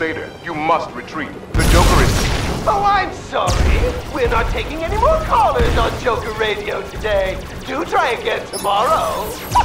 Crusader. You must retreat. The Joker is... Oh, I'm sorry. We're not taking any more callers on Joker Radio today. Do try again tomorrow.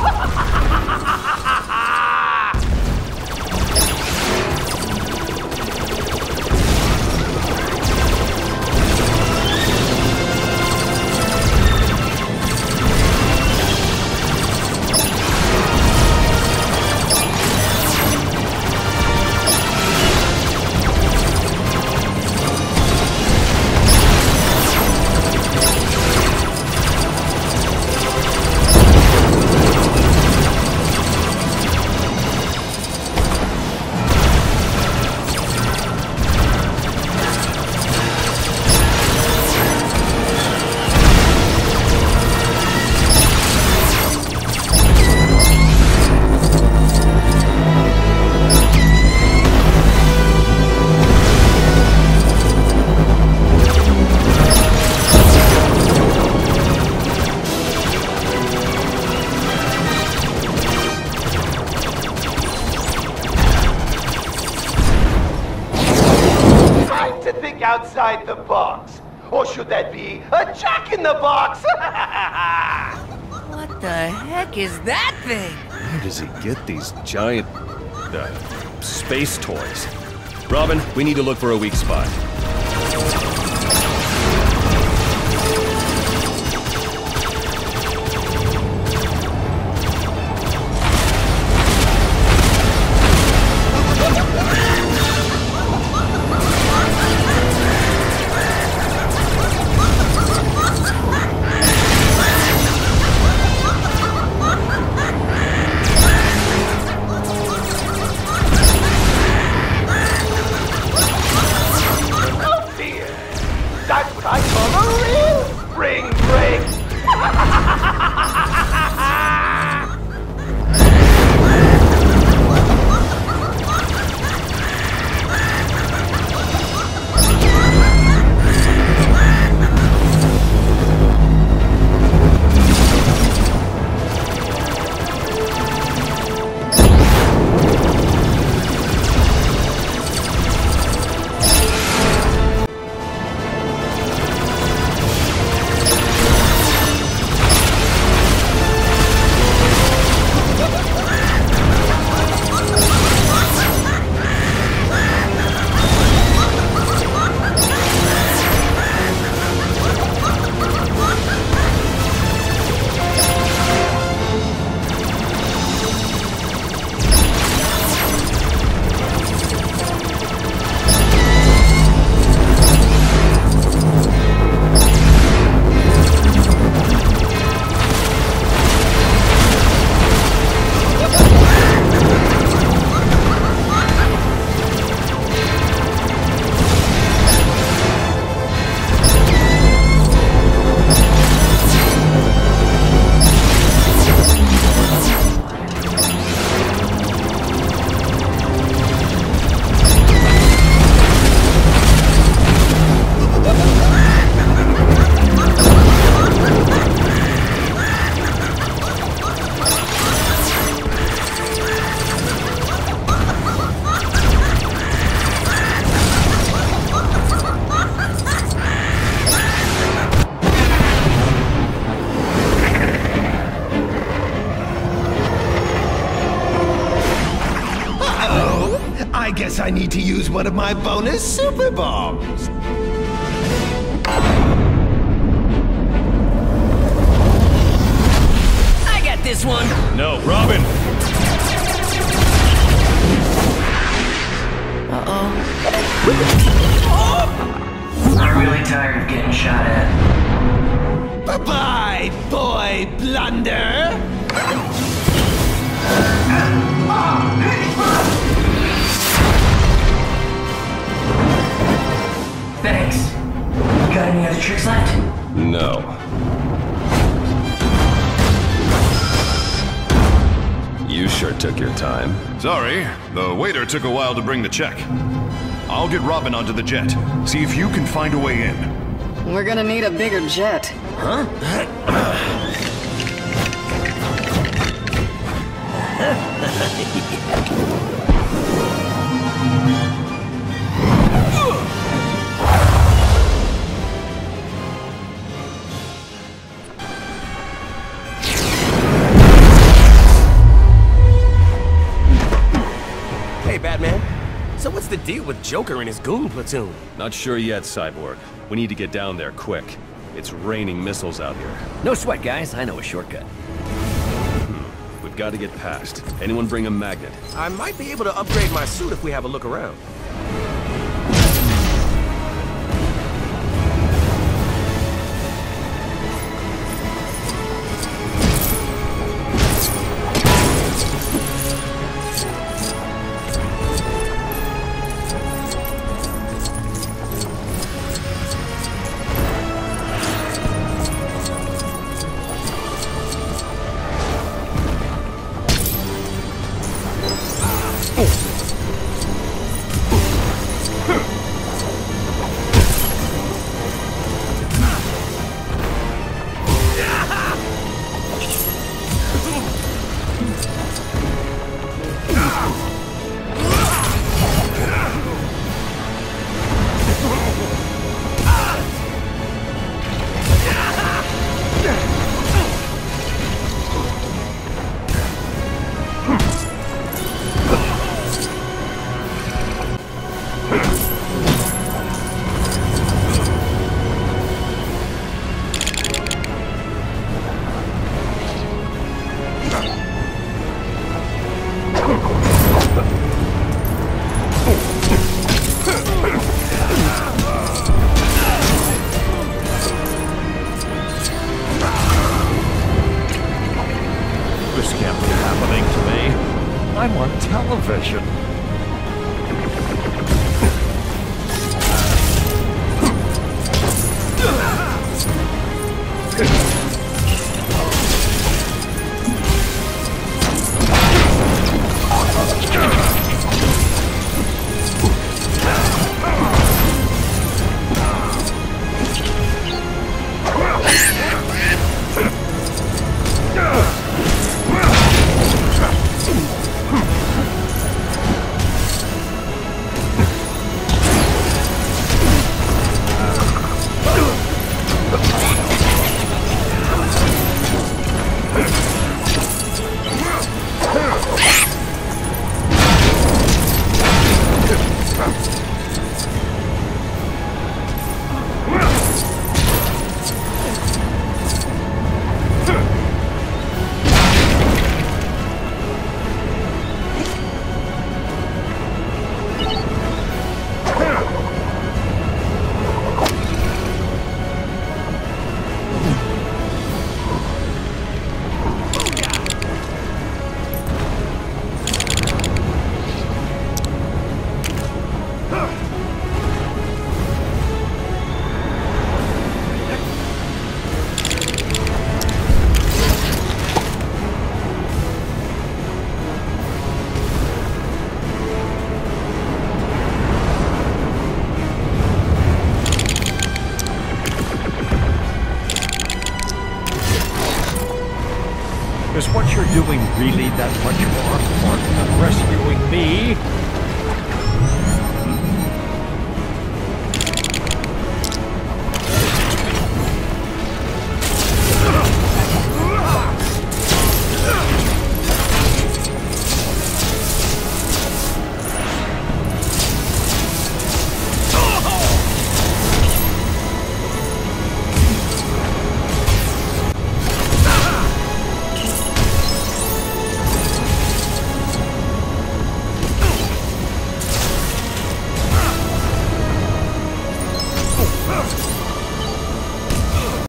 Outside the box. Or should that be a Jack in the Box? What the heck is that thing? Where does he get these giant... space toys? Robin, we need to look for a weak spot. I guess I need to use one of my bonus super bombs. I got this one. No, Robin! I'm really tired of getting shot at. Bye-bye, boy blunder! Thanks. Got any other tricks left? No. You sure took your time. Sorry, the waiter took a while to bring the check. I'll get Robin onto the jet. See if you can find a way in. We're gonna need a bigger jet. Huh? with Joker and his goon platoon? Not sure yet, Cyborg. We need to get down there quick. It's raining missiles out here. No sweat, guys. I know a shortcut. We've got to get past. Anyone bring a magnet? I might be able to upgrade my suit if we have a look around. This can't be happening to me. I'm on television. Is what you're doing really that much more important than rescuing me?